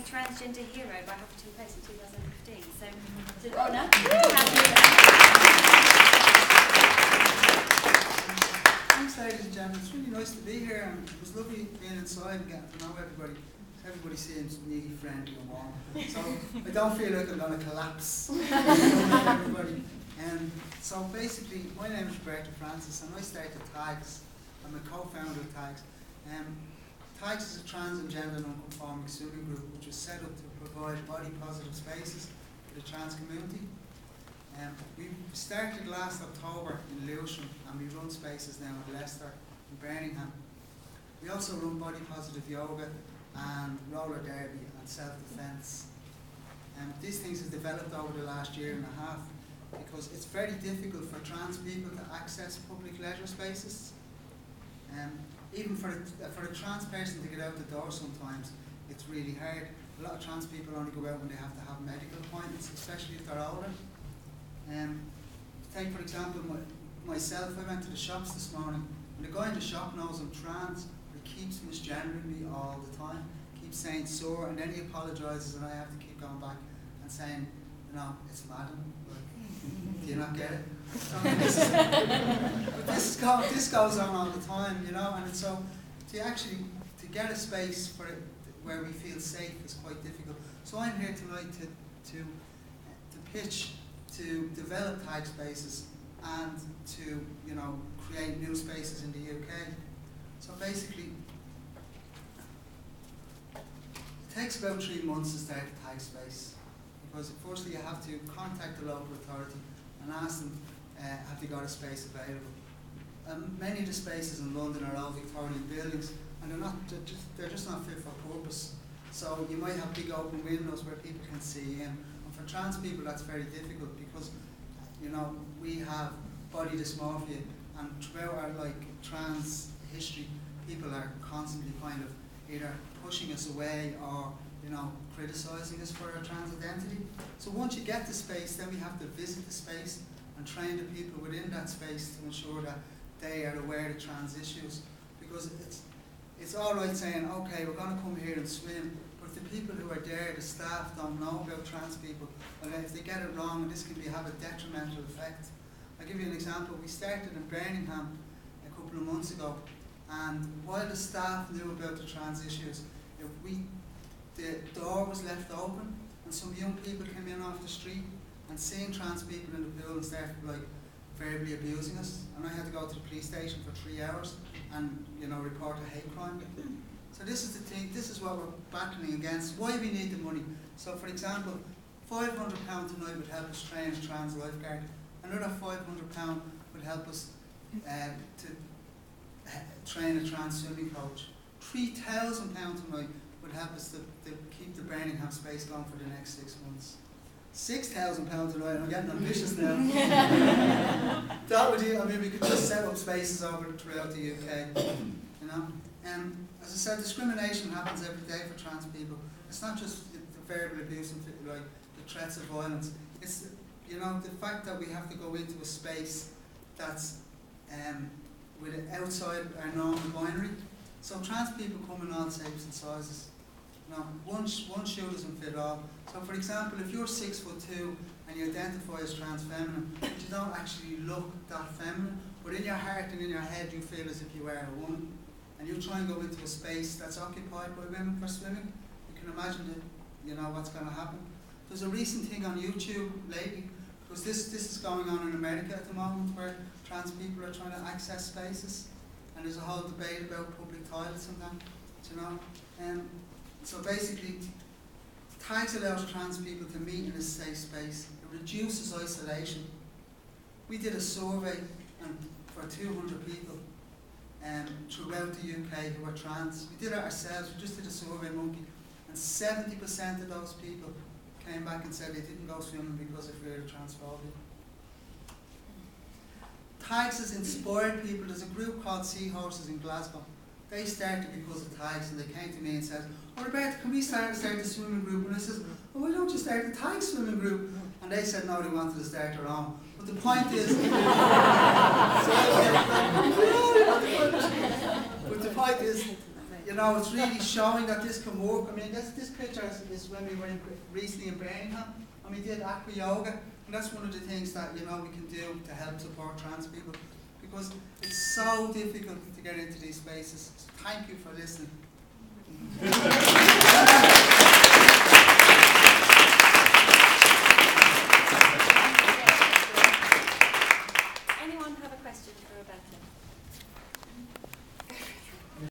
Transgender Hero by Huffington Post in 2015. So it's an honour to have you. Thanks, ladies and gentlemen. It's really nice to be here, and it was lovely being inside and getting to know everybody. Everybody seems really friendly and warm. So I don't feel like I'm going to collapse. Everybody. So basically, my name is Roberta Francis, and I started TAGS. I'm a co-founder of TAGS. TAGS is a trans and gender nonconforming swimming group which was set up to provide body-positive spaces for the trans community. We started last October in Lewisham, and we run spaces now in Leicester and Birmingham. We also run body-positive yoga and roller derby and self-defence. These things have developed over the last year and a half because it's very difficult for trans people to access public leisure spaces. Even for a trans person to get out the door sometimes, it's really hard. A lot of trans people only go out when they have to have medical appointments, especially if they're older. Take for example myself, I went to the shops this morning, and the guy in the shop knows I'm trans, but he keeps misgendering me all the time. Keeps saying sir, and then he apologises, and I have to keep going back and saying, you know, it's madam. Like, do you not get it? But this goes on all the time, you know, and so to get a space for it where we feel safe is quite difficult. So I'm here tonight to pitch to develop tag spaces and to, you know, create new spaces in the UK. So basically, it takes about 3 months to start a tag space, because firstly you have to contact the local authority and ask them, have they got a space available? Many of the spaces in London are old Victorian buildings, and they're just not fit for purpose. So you might have big open windows where people can see in. And for trans people that's very difficult because, you know, we have body dysmorphia, and throughout our trans history, people are constantly kind of either pushing us away or, you know, criticising us for our trans identity. So once you get the space, then we have to visit the space and train the people within that space to ensure that they are aware of trans issues. Because it's all right saying, okay, we're going to come here and swim, but if the people who are there, the staff, don't know about trans people, well, if they get it wrong, this can have a detrimental effect. I'll give you an example. We started in Birmingham a couple of months ago, and while the staff knew about the trans issues, the door was left open, and some young people came in off the street and seeing trans people in the pool and started verbally abusing us, and I had to go to the police station for 3 hours and, you know, report a hate crime. So this is the thing, this is what we're battling against, why we need the money. So for example, £500 tonight would help us train a trans lifeguard, another £500 would help us to train a trans swimming coach, £3,000 tonight would help us to keep the Birmingham space going for the next 6 months. £6,000 tonight, I'm getting ambitious now. That would, I mean, we could just set up spaces over throughout the UK, you know. And as I said, discrimination happens every day for trans people. It's not just the verbal abuse and the threats of violence. It's, you know, the fact that we have to go into a space that's outside our normal binary. So trans people come in all shapes and sizes. Now, one shoe doesn't fit all. So for example, if you're 6'2" and you identify as trans feminine, but you don't actually look that feminine, but in your heart and in your head you feel as if you are a woman, and you try and go into a space that's occupied by women for swimming, you can imagine you know what's going to happen. There's a recent thing on YouTube lately, because this is going on in America at the moment, where trans people are trying to access spaces, and there's a whole debate about public toilets and that, you know. So basically, TAGS allows trans people to meet in a safe space. It reduces isolation. We did a survey for 200 people throughout the UK who are trans. We did it ourselves, we just did a survey monkey, and 70% of those people came back and said they didn't go swimming because of fear of transphobia. TAGS has inspired people. There's a group called Seahorses in Glasgow. They started because of TAGS, and they came to me and said, oh Roberta, can we start a swimming group? And I said, well, why don't you start a TAGS swimming group? And they said no, they wanted to start their own. But the point is, you know, it's really showing that this can work. I mean, this picture is when we were recently in Birmingham, and we did aqua yoga, and that's one of the things that, you know, we can do to help support trans people, because it's so difficult to get into these spaces. So thank you for listening.